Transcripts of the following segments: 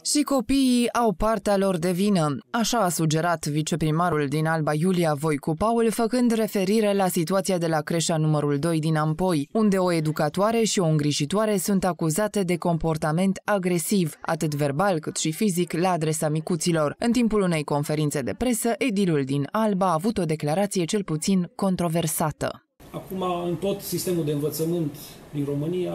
Și copiii au partea lor de vină, așa a sugerat viceprimarul din Alba Iulia Voicu Paul, făcând referire la situația de la creșa numărul 2 din Ampoi, unde o educatoare și o îngrijitoare sunt acuzate de comportament agresiv, atât verbal cât și fizic, la adresa micuților. În timpul unei conferințe de presă, edilul din Alba a avut o declarație cel puțin controversată. Acum, în tot sistemul de învățământ din România,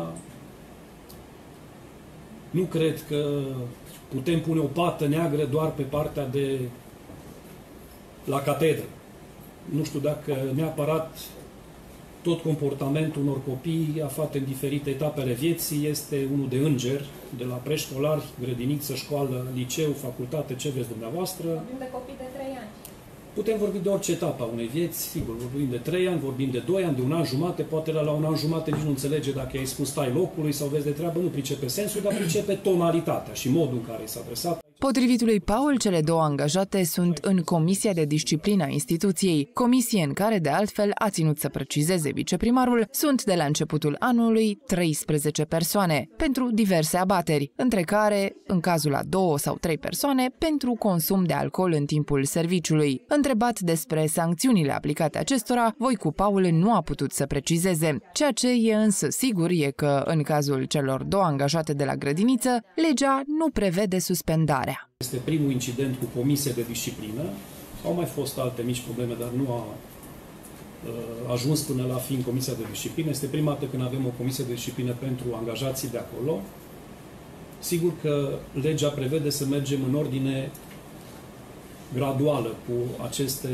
nu cred că putem pune o pată neagră doar pe partea de la catedră. Nu știu dacă neapărat tot comportamentul unor copii aflate în diferite etape ale vieții este unul de înger, de la preșcolari, grădiniță, școală, liceu, facultate, ce vreți dumneavoastră. Vorbim de copii de 3 ani. Putem vorbi de orice etapă a unei vieți, sigur, vorbim de 3 ani, vorbim de 2 ani, de 1 an jumate, poate la 1 an jumate nici nu înțelege dacă i-ai spus stai locului sau vezi de treabă, nu pricepe sensul, dar pricepe tonalitatea și modul în care i s-a adresat. Potrivit lui Paul, cele două angajate sunt în Comisia de Disciplină a instituției, comisie în care, de altfel, a ținut să precizeze viceprimarul, sunt de la începutul anului 13 persoane, pentru diverse abateri, între care, în cazul a 2 sau 3 persoane, pentru consum de alcool în timpul serviciului. Întrebat despre sancțiunile aplicate acestora, Voicu Paul nu a putut să precizeze. Ceea ce e însă sigur e că, în cazul celor 2 angajate de la grădiniță, legea nu prevede suspendare. Este primul incident cu comisie de disciplină. Au mai fost alte mici probleme, dar nu a ajuns până la fi în comisia de disciplină. Este prima dată când avem o comisie de disciplină pentru angajații de acolo. Sigur că legea prevede să mergem în ordine graduală cu aceste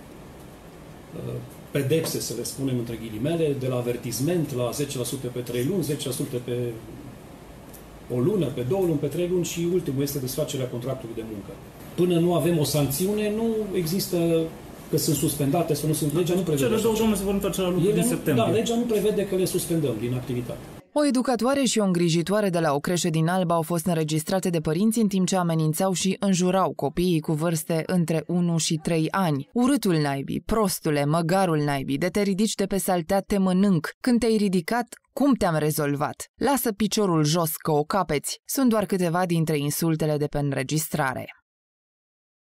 pedepse, să le spunem între ghilimele, de la avertisment la 10% pe 3 luni, 10% pe o lună, pe 2 luni, pe 3 luni și ultimul este desfacerea contractului de muncă. Până nu avem o sancțiune, nu există că sunt suspendate sau nu sunt. Legea nu prevede. Cele două doamne se vor întoarce la lucru din septembrie. Da, legea nu prevede că le suspendăm din activitate. O educatoare și o îngrijitoare de la o creșă din Alba au fost înregistrate de părinți în timp ce amenințau și înjurau copiii cu vârste între 1 și 3 ani. Urâtul naibii, prostule, măgarul naibii, de te ridici de pe saltea te mănânc. Când te-ai ridicat, cum te-am rezolvat? Lasă piciorul jos că o capeți. Sunt doar câteva dintre insultele de pe înregistrare.